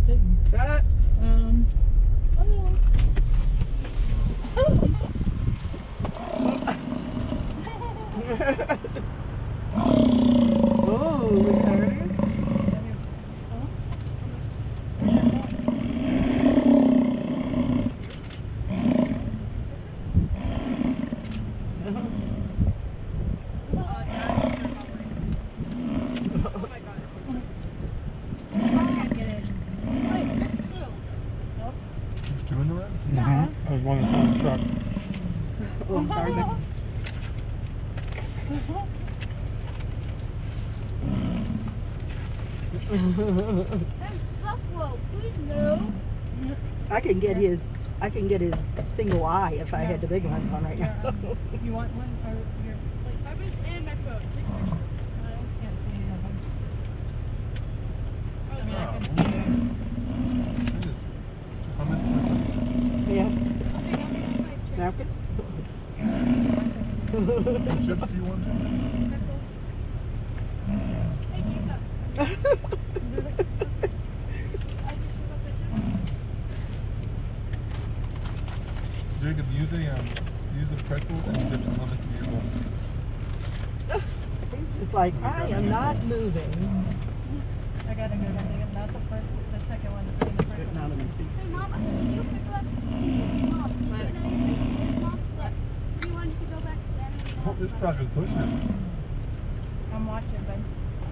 thing. Oh, look at her. There's two in the red? There's one in the truck. Oh, I'm sorry. Buffalo, please no. I can get his single eye if I had the big lens on right now. You want one? Or your plate? I was in my phone. Take a picture. I can't see any of them. Oh, I mean, I yeah. can see I missed myself. Yeah. Okay, Napkin? What chips do you want? hey, Jacob. I just took a Jacob, use a pretzel and dip some hummus in your bowl. He's just like, I am not moving. I gotta go. Not the first, the second one. The first Not one. a minute. Hey, Mom, can you pick up? Mom, Mom, what? You wanted to go back to Daddy? Oh, this truck is pushing it. I'm watching, but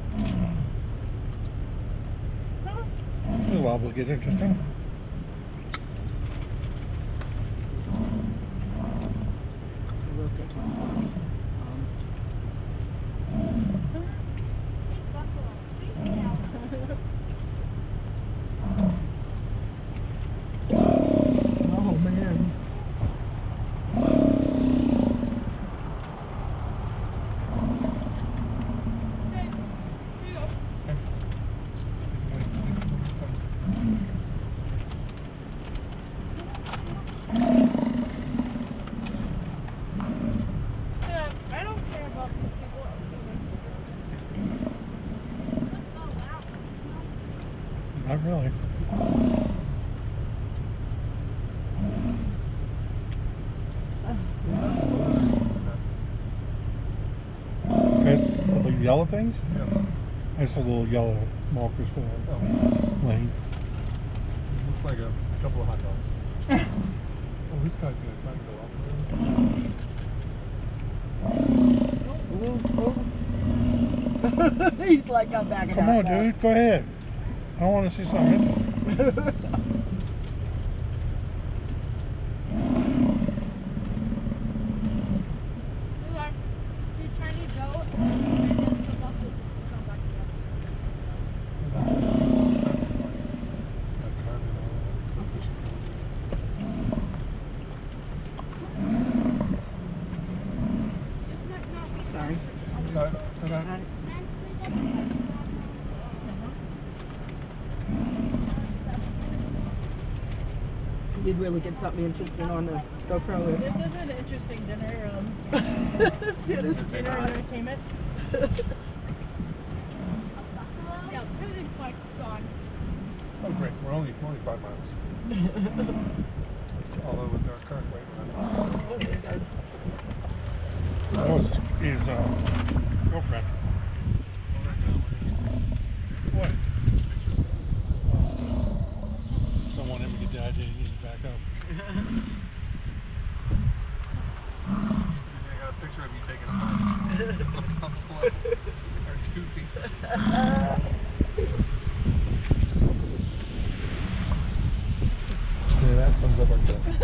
Well, we'll get interesting. We'll take one, so, Hey, Buffalo, please now. oh man. Hey, here you go. I don't care about these people. Oh, wow. Not really. Okay, the yellow things? Yeah. That's a little yellow markers for Oh, lane. looks like a couple of hot dogs. Oh, this guy's gonna try to go off the road. He's like, I'm backing Come out on, now. dude, go ahead. I want to see something interesting. You're trying to go, and then the buffalo just come back together. That's the one. That carbon and all This might not be Sorry. that. Got it. Got it. I- Man, please have me. You'd really get something interesting on the GoPro this is an interesting dinner. if dinner's Dinner entertainment. Yeah, prison park's gone. Oh, great. We're only 5 miles. Although with our current weight, we're not. That was his girlfriend. What? Someone him to get the idea to use it back up. I got a picture of you taking a bite. Or 2 feet.